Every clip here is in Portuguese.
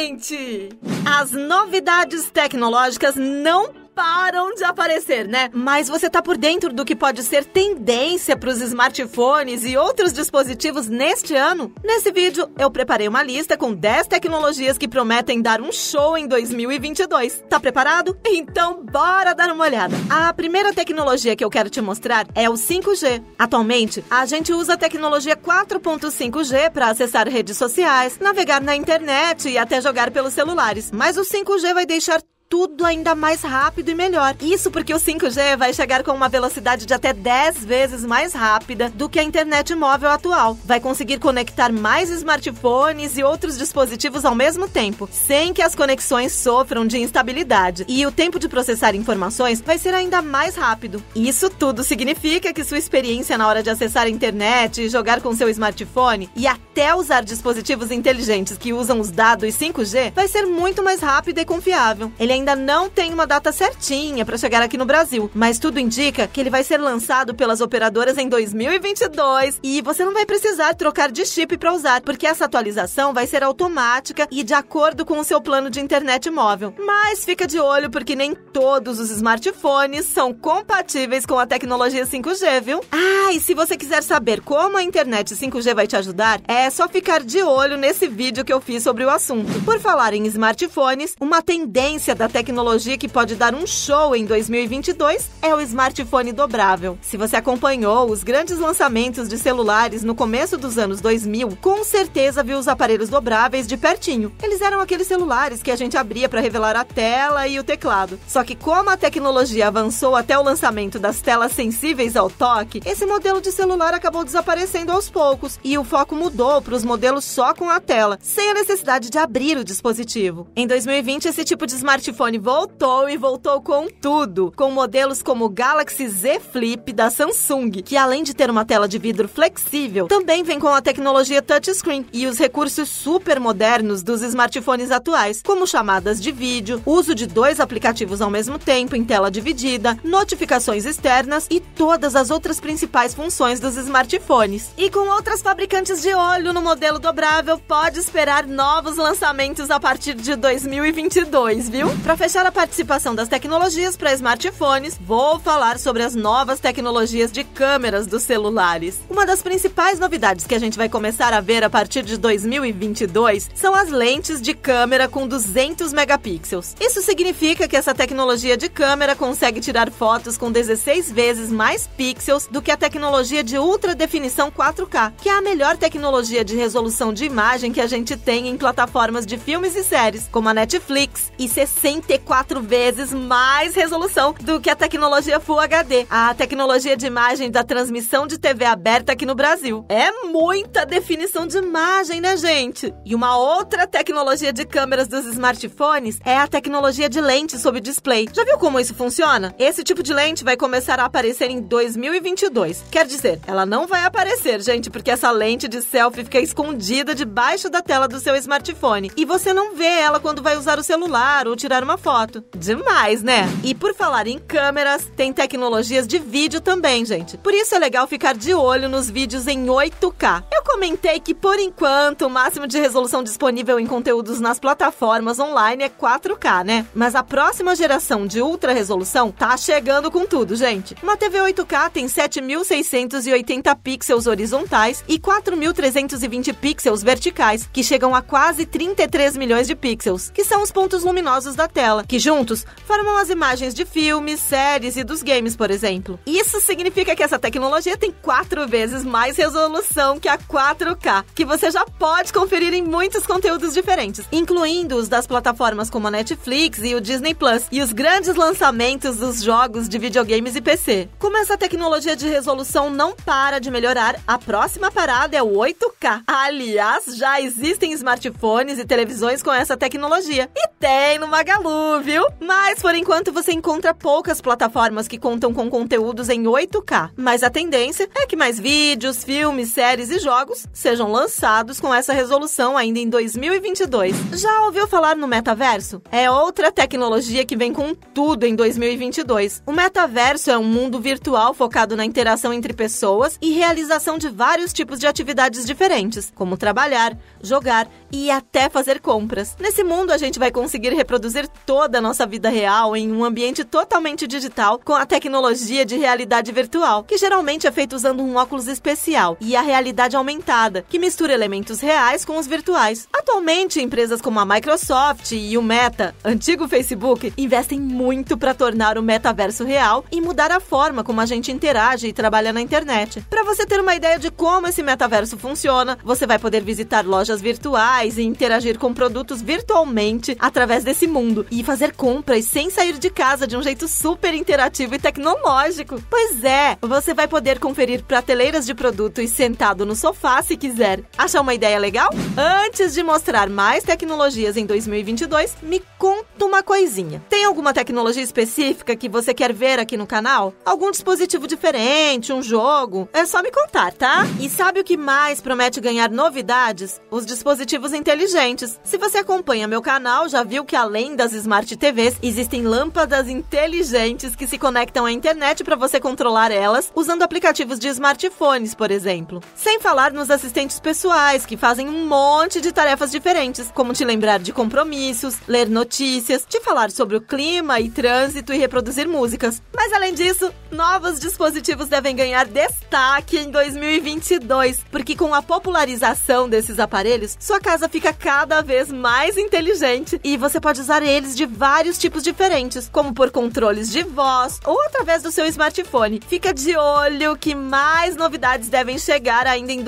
gente! As novidades tecnológicas não param de aparecer, né? Mas você tá por dentro do que pode ser tendência para os smartphones e outros dispositivos neste ano? Nesse vídeo, eu preparei uma lista com 10 tecnologias que prometem dar um show em 2022. Tá preparado? Então, bora dar uma olhada. A primeira tecnologia que eu quero te mostrar é o 5G. Atualmente, a gente usa a tecnologia 4.5G para acessar redes sociais, navegar na internet e até jogar pelos celulares. Mas o 5G vai deixar tudo ainda mais rápido e melhor. Isso porque o 5G vai chegar com uma velocidade de até 10 vezes mais rápida do que a internet móvel atual. Vai conseguir conectar mais smartphones e outros dispositivos ao mesmo tempo, sem que as conexões sofram de instabilidade. E o tempo de processar informações vai ser ainda mais rápido. Isso tudo significa que sua experiência na hora de acessar a internet e jogar com seu smartphone e até usar dispositivos inteligentes que usam os dados 5G vai ser muito mais rápida e confiável. Ele ainda não tem uma data certinha para chegar aqui no Brasil, mas tudo indica que ele vai ser lançado pelas operadoras em 2022 e você não vai precisar trocar de chip para usar, porque essa atualização vai ser automática e de acordo com o seu plano de internet móvel. Mas fica de olho porque nem todos os smartphones são compatíveis com a tecnologia 5G, viu? E se você quiser saber como a internet 5G vai te ajudar, é só ficar de olho nesse vídeo que eu fiz sobre o assunto. Por falar em smartphones, uma tendência da tecnologia que pode dar um show em 2022 é o smartphone dobrável. Se você acompanhou os grandes lançamentos de celulares no começo dos anos 2000, com certeza viu os aparelhos dobráveis de pertinho. Eles eram aqueles celulares que a gente abria para revelar a tela e o teclado. Só que como a tecnologia avançou até o lançamento das telas sensíveis ao toque, esse modelo de celular acabou desaparecendo aos poucos e o foco mudou para os modelos só com a tela, sem a necessidade de abrir o dispositivo. Em 2020, esse tipo de smartphone voltou e voltou com tudo, com modelos como o Galaxy Z Flip da Samsung, que além de ter uma tela de vidro flexível, também vem com a tecnologia touchscreen e os recursos super modernos dos smartphones atuais, como chamadas de vídeo, uso de 2 aplicativos ao mesmo tempo em tela dividida, notificações externas e todas as outras principais funções dos smartphones. E com outras fabricantes de olho no modelo dobrável, pode esperar novos lançamentos a partir de 2022, viu? Para fechar a participação das tecnologias para smartphones, vou falar sobre as novas tecnologias de câmeras dos celulares. Uma das principais novidades que a gente vai começar a ver a partir de 2022 são as lentes de câmera com 200 megapixels. Isso significa que essa tecnologia de câmera consegue tirar fotos com 16 vezes mais pixels do que a tecnologia de ultra definição 4K, que é a melhor tecnologia de resolução de imagem que a gente tem em plataformas de filmes e séries, como a Netflix, e 64 vezes mais resolução do que a tecnologia Full HD, a tecnologia de imagem da transmissão de TV aberta aqui no Brasil. É muita definição de imagem, né, gente? E uma outra tecnologia de câmeras dos smartphones é a tecnologia de lente sob display. Já viu como isso funciona? Esse tipo de lente vai começar a aparecer em 2022. Quer dizer, ela não vai aparecer, gente, porque essa lente de selfie fica escondida debaixo da tela do seu smartphone e você não vê ela quando vai usar o celular ou tirar uma foto. Demais, né? E por falar em câmeras, tem tecnologias de vídeo também, gente. Por isso é legal ficar de olho nos vídeos em 8K. Eu comentei que, por enquanto, o máximo de resolução disponível em conteúdos nas plataformas online é 4K, né? Mas a próxima geração de ultra resolução tá chegando com tudo, gente. Uma TV 8K tem 7.680 pixels horizontais e 4.320 pixels verticais, que chegam a quase 33 milhões de pixels, que são os pontos luminosos da tela, que juntos formam as imagens de filmes, séries e dos games, por exemplo. Isso significa que essa tecnologia tem 4 vezes mais resolução que a 4K, que você já pode conferir em muitos conteúdos diferentes, incluindo os das plataformas como a Netflix e o Disney Plus, e os grandes lançamentos dos jogos de videogames e PC. Como essa tecnologia de resolução não para de melhorar, a próxima parada é o 8K. Aliás, já existem smartphones e televisões com essa tecnologia. E tem no Magalu. Magalu, viu? Mas, por enquanto, você encontra poucas plataformas que contam com conteúdos em 8K. Mas a tendência é que mais vídeos, filmes, séries e jogos sejam lançados com essa resolução ainda em 2022. Já ouviu falar no metaverso? É outra tecnologia que vem com tudo em 2022. O metaverso é um mundo virtual focado na interação entre pessoas e realização de vários tipos de atividades diferentes, como trabalhar, jogar e até fazer compras. Nesse mundo, a gente vai conseguir reproduzir toda a nossa vida real em um ambiente totalmente digital com a tecnologia de realidade virtual, que geralmente é feita usando um óculos especial, e a realidade aumentada, que mistura elementos reais com os virtuais. Atualmente, empresas como a Microsoft e o Meta, antigo Facebook, investem muito para tornar o metaverso real e mudar a forma como a gente interage e trabalha na internet. Para você ter uma ideia de como esse metaverso funciona, você vai poder visitar lojas virtuais e interagir com produtos virtualmente através desse mundo e fazer compras sem sair de casa de um jeito super interativo e tecnológico. Pois é, você vai poder conferir prateleiras de produtos sentado no sofá se quiser. Achou uma ideia legal? Antes de mostrar mais tecnologias em 2022, me conta uma coisinha. Tem alguma tecnologia específica que você quer ver aqui no canal? Algum dispositivo diferente, um jogo? É só me contar, tá? E sabe o que mais promete ganhar novidades? Os dispositivos inteligentes. Se você acompanha meu canal, já viu que além das Smart TVs, existem lâmpadas inteligentes que se conectam à internet para você controlar elas usando aplicativos de smartphones, por exemplo. Sem falar nos assistentes pessoais, que fazem um monte de tarefas diferentes, como te lembrar de compromissos, ler notícias, te falar sobre o clima e trânsito e reproduzir músicas. Mas além disso, novos dispositivos devem ganhar destaque em 2022, porque com a popularização desses aparelhos, sua casa fica cada vez mais inteligente e você pode usar eles de vários tipos diferentes, como por controles de voz ou através do seu smartphone. Fica de olho que mais novidades devem chegar ainda em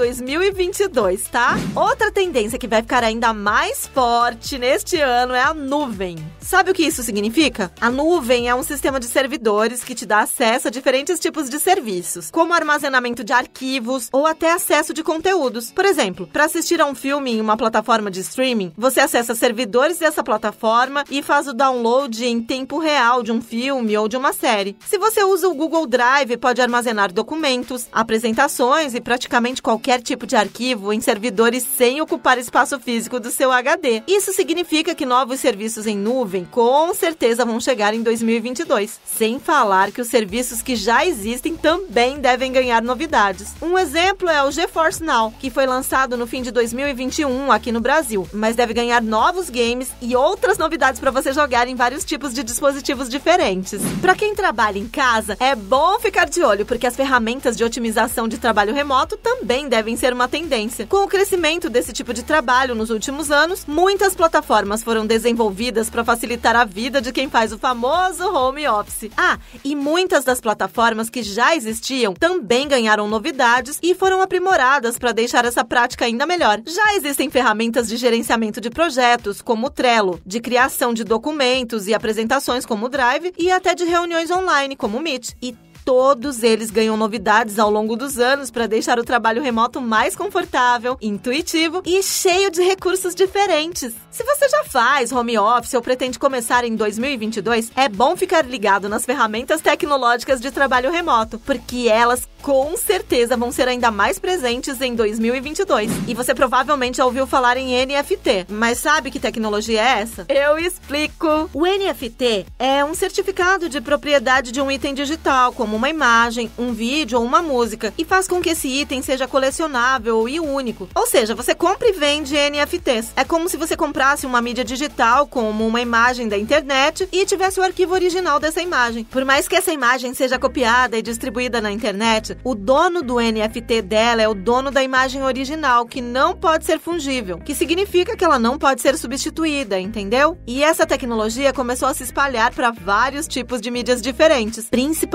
2022, tá? Outra tendência que vai ficar ainda mais forte neste ano é a nuvem. Sabe o que isso significa? A nuvem é um sistema de servidores que te dá acesso a diferentes tipos de serviços, como armazenamento de arquivos ou até acesso de conteúdos. Por exemplo, para assistir a um filme em uma plataforma de streaming, você acessa servidores dessa plataforma e faz o download em tempo real de um filme ou de uma série. Se você usa o Google Drive, pode armazenar documentos, apresentações e praticamente qualquer tipo de arquivo em servidores sem ocupar espaço físico do seu HD. Isso significa que novos serviços em nuvem com certeza vão chegar em 2022. Sem falar que os serviços que já existem também devem ganhar novidades. Um exemplo é o GeForce Now, que foi lançado no fim de 2021 aqui no Brasil, mas deve ganhar novos games e outras novidades para você jogar em vários tipos de dispositivos diferentes. Para quem trabalha em casa, é bom ficar de olho, porque as ferramentas de otimização de trabalho remoto também devem ser uma tendência. Com o crescimento desse tipo de trabalho nos últimos anos, muitas plataformas foram desenvolvidas para facilitar a vida de quem faz o famoso home office. E muitas das plataformas que já existiam também ganharam novidades e foram aprimoradas para deixar essa prática ainda melhor. Já existem ferramentas de gerenciamento de projetos, como o Trello, de criação de documentos e apresentações, como o Drive, e até de reuniões online, como o Meet. E todos eles ganham novidades ao longo dos anos para deixar o trabalho remoto mais confortável, intuitivo e cheio de recursos diferentes. Se você já faz home office ou pretende começar em 2022, é bom ficar ligado nas ferramentas tecnológicas de trabalho remoto, porque elas com certeza vão ser ainda mais presentes em 2022. E você provavelmente já ouviu falar em NFT, mas sabe que tecnologia é essa? Eu explico! O NFT é um certificado de propriedade de um item digital, como uma imagem, um vídeo ou uma música, e faz com que esse item seja colecionável e único. Ou seja, você compra e vende NFTs. É como se você comprasse uma mídia digital, como uma imagem da internet, e tivesse o arquivo original dessa imagem. Por mais que essa imagem seja copiada e distribuída na internet, o dono do NFT dela é o dono da imagem original, que não pode ser fungível, que significa que ela não pode ser substituída, entendeu? E essa tecnologia começou a se espalhar para vários tipos de mídias diferentes, principalmente para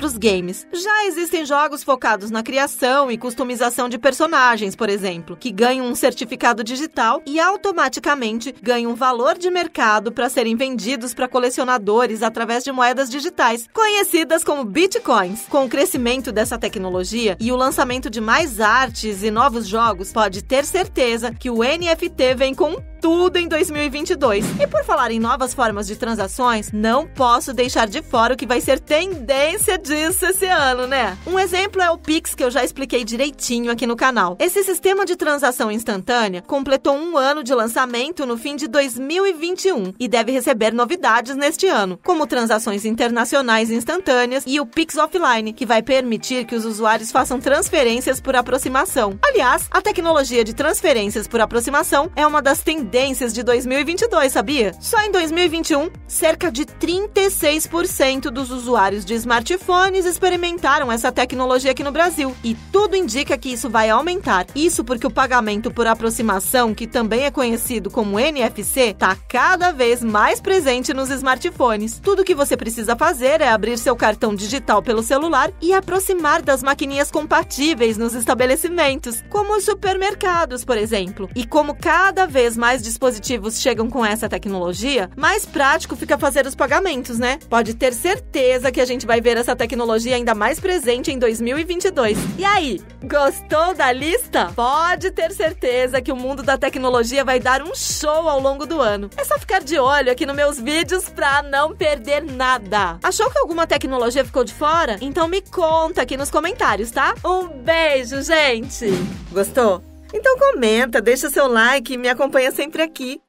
outros games. Já existem jogos focados na criação e customização de personagens, por exemplo, que ganham um certificado digital e automaticamente ganham valor de mercado para serem vendidos para colecionadores através de moedas digitais, conhecidas como bitcoins. Com o crescimento dessa tecnologia e o lançamento de mais artes e novos jogos, pode ter certeza que o NFT vem com tudo em 2022. E por falar em novas formas de transações, não posso deixar de fora o que vai ser tendência disso esse ano, né? Um exemplo é o Pix, que eu já expliquei direitinho aqui no canal. Esse sistema de transação instantânea completou 1 ano de lançamento no fim de 2021 e deve receber novidades neste ano, como transações internacionais instantâneas e o Pix Offline, que vai permitir que os usuários façam transferências por aproximação. Aliás, a tecnologia de transferências por aproximação é uma das tendências de 2022, sabia? Só em 2021, cerca de 36% dos usuários de smartphones experimentaram essa tecnologia aqui no Brasil. E tudo indica que isso vai aumentar. Isso porque o pagamento por aproximação, que também é conhecido como NFC, está cada vez mais presente nos smartphones. Tudo que você precisa fazer é abrir seu cartão digital pelo celular e aproximar das maquininhas compatíveis nos estabelecimentos, como os supermercados, por exemplo. E como cada vez mais dispositivos chegam com essa tecnologia, mais prático fica fazer os pagamentos, né? Pode ter certeza que a gente vai ver essa tecnologia ainda mais presente em 2022. E aí, gostou da lista? Pode ter certeza que o mundo da tecnologia vai dar um show ao longo do ano. É só ficar de olho aqui nos meus vídeos pra não perder nada. Achou que alguma tecnologia ficou de fora? Então me conta aqui nos comentários, tá? Um beijo, gente! Gostou? Então comenta, deixa seu like e me acompanha sempre aqui.